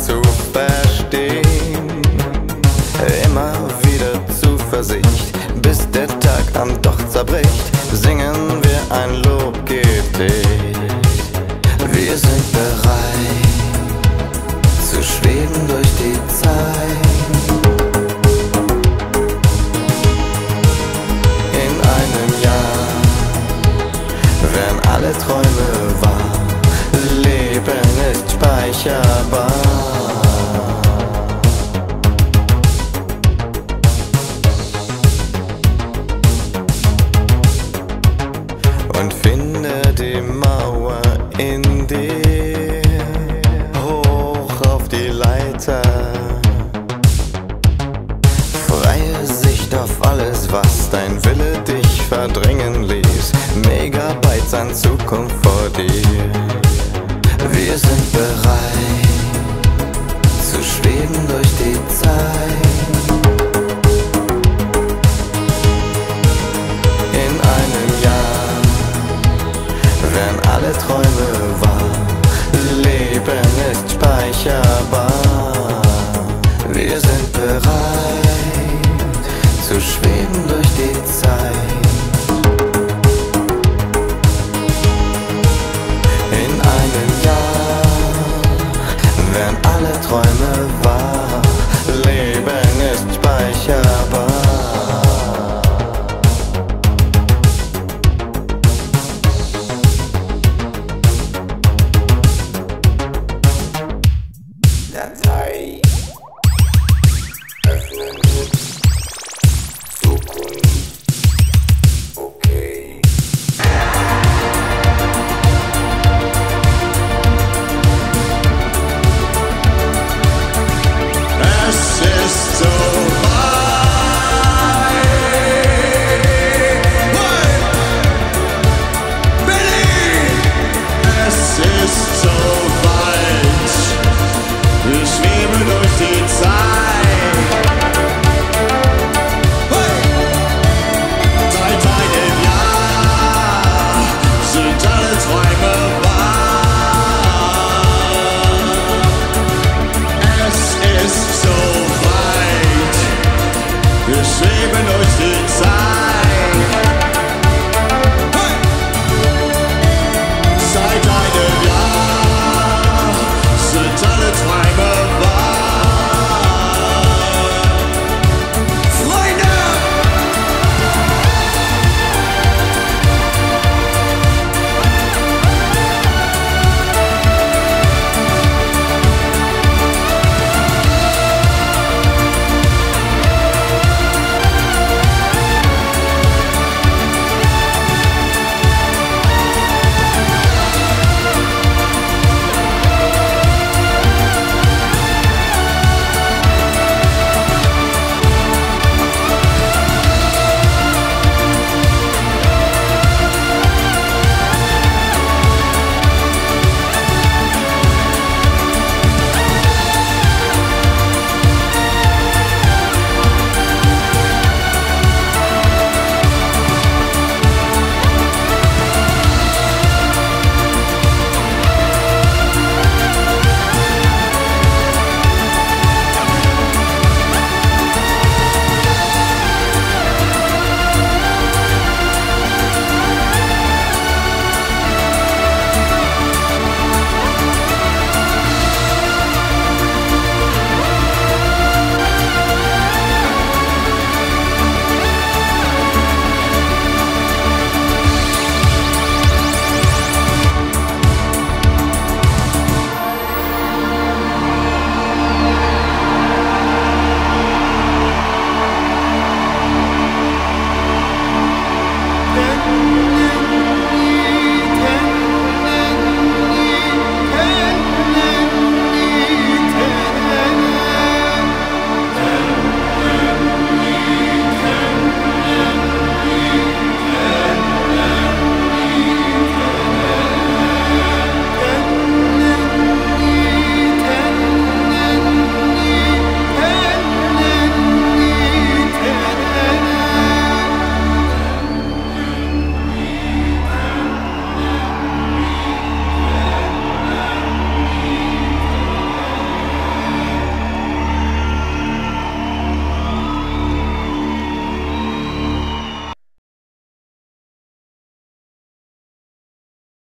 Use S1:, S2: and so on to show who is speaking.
S1: zu verstehen. Immer wieder Zuversicht, bis der Tag dann doch zerbricht, singen wir ein Lobgedicht. Wir sind bereit zu schweben durch die Zeit. In einem Jahr werden alle Träume wahr. Leben ist speicherbar. Und finde die Mauer in dir, hoch auf die Leiter. Freie Sicht auf alles, was dein Wille dich verdrängen ließ. Megabytes an Zukunft vor dir. Wir sind bereit zu schweben durch die Zeit. In einem Jahr werden alle Träume wahr. Leben ist speicherbar. Wir sind bereit zu schweben durch die Zeit. In einem Jahr werden alle Träume wahr. Leben ist speicherbar. Datei.